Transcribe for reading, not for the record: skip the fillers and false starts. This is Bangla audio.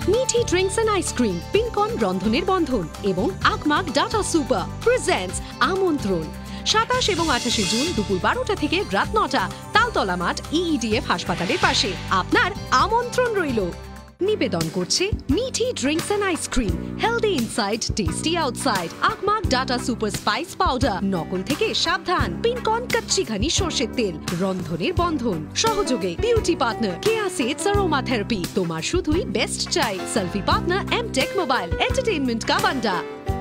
মিঠি ড্রিঙ্কস এন্ড আইসক্রিম, পিনকন রন্ধনের বন্ধন এবং আগমাগ ডাটা সুপার প্রেজেন্টস আমন্ত্রণ। 27 এবং 28 জুন দুপুর 12টা থেকে রাত 9টা, তালতলা মাঠ EEDF হাসপাতালের পাশে। আপনার আমন্ত্রণ রইল। নিবেদন করছে Mithi drinks and ice cream, healthy inside, tasty outside, আগমাগ ডাটা সুপার স্পাইস পাউডার, নকল থেকে সাবধান, পিনকন কচ্চিঘানি সর্ষের তেল, রন্ধনের বন্ধন। সহযোগে বিউটি পার্টনার কেয়া সেটস অ্যারোমা থেরাপি, তোমার শুধুই বেস্ট চাই। Selfie partner Mtech mobile, entertainment কা বান্ডা।